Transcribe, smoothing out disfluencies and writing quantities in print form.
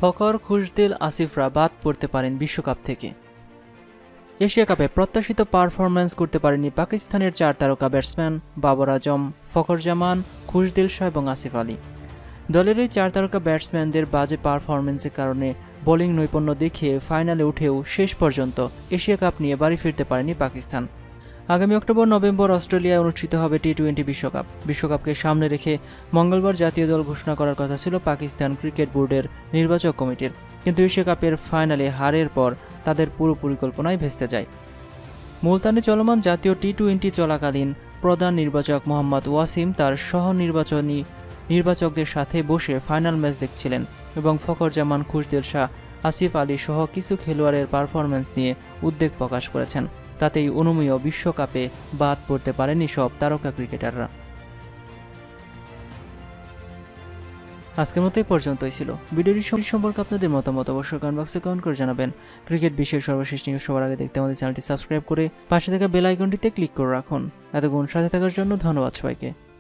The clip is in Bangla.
ফকর, খুশদিল, আসিফরা বাদ পড়তে পারেন বিশ্বকাপ থেকে। এশিয়া কাপে প্রত্যাশিত পারফরম্যান্স করতে পারেনি পাকিস্তানের 4 তারকা ব্যাটসম্যান বাবর আজম, ফখর জামান, খুশদিল শাহ এবং আসিফ আলী। দলের এই 4 তারকা ব্যাটসম্যানদের বাজে পারফরম্যান্সের কারণে বোলিং নৈপুণ্য দেখিয়ে ফাইনালে উঠেও শেষ পর্যন্ত এশিয়া কাপ নিয়ে বাড়ি ফিরতে পারেনি পাকিস্তান। আগামী অক্টোবর-নভেম্বর অস্ট্রেলিয়ায় অনুষ্ঠিত হবে টি-20 বিশ্বকাপ। বিশ্বকাপকে সামনে রেখে মঙ্গলবার জাতীয় দল ঘোষণা করার কথা ছিল পাকিস্তান ক্রিকেট বোর্ডের নির্বাচক কমিটির, কিন্তু এশিয়া কাপের ফাইনালে হারের পর তাদের পুরো পরিকল্পনাই ভেস্তে যায়। মুলতানে চলমান জাতীয় টি-20 চলাকালীন প্রধান নির্বাচক মোহাম্মদ ওয়াসিম তার নির্বাচকদের সাথে বসে ফাইনাল ম্যাচ দেখছিলেন এবং ফখর জামান, খুশদিল শাহ, আসিফ আলী সহ কিছু খেলোয়াড়ের পারফরম্যান্স নিয়ে উদ্বেগ প্রকাশ করেছেন। তাতেই অনুমেয় বিশ্বকাপে বাদ পড়তে পারেনি সব তারকা ক্রিকেটাররা। আজকের মতো এই পর্যন্তই ছিল। ভিডিওটি সম্পর্কে আপনাদের মতামত অবশ্যই কমেন্ট বক্সে কমেন্ট করে জানাবেন। ক্রিকেট বিশ্বের সর্বশেষ নিউজ সবার আগে দেখতে আমাদের চ্যানেলটি সাবস্ক্রাইব করে পাশে থাকা বেল আইকনটিতে ক্লিক করে রাখুন। এতক্ষণ সাথে থাকার জন্য ধন্যবাদ সবাইকে।